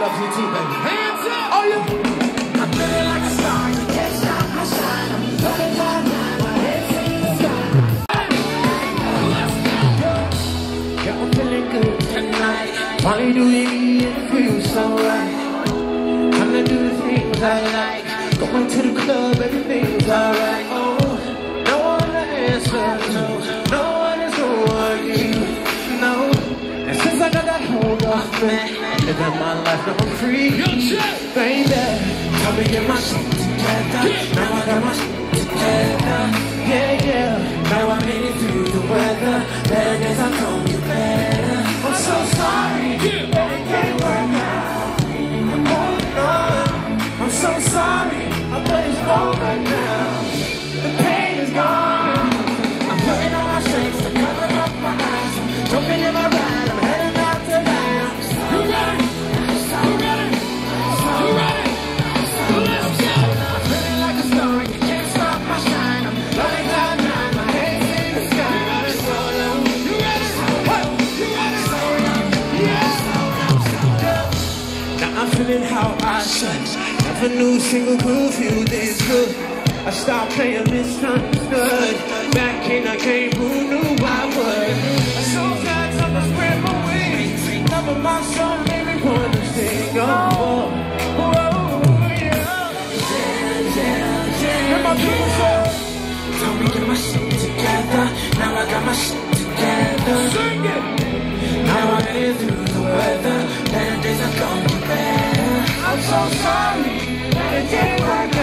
loves you too, baby. Hands up! Oh, yeah. I'm feeling like a star. You can't stop my shine. I'm looking down now. My head's in the sky. Let's go. Yeah, I'm feeling good tonight. Finally doing me and it feels so right. I'm gonna do the things I like. Going to the club, everything's alright. Oh, no one to answer, no one is gonna want you, no. And since I got that hold off, man, living my life, now I'm free, baby. Tell me get my shit together. Now I got my shit together. Yeah, yeah. Now I made it through the weather. Better days I told you better. I'm so sorry, but it can't work out. I'm holding on. I'm so sorry, but it's over now. The pain is gone. I'm putting on my shades to cover up my eyes. I'm jumping in my ride. I'm heading out tonight. You ready? You ready? You ready? Let's go. I'm feeling like a star. You can't stop my shine. I'm loving cloud nine. My head's in the sky. It's so low. You ready? What? You ready? So low. Yeah. Now I'm feeling how I should. Never knew a single could feel this good. I stopped playing misunderstood. Back in I came, who knew I would? I so glad someone spread my wings. Never my soul made me want to sing. Oh, yeah. Hear my people say, told me get my shit together. Now I got my shit together. Sing it. Now I made it through the weather. Better days are gonna be better. I'm so sorry, but it didn't work.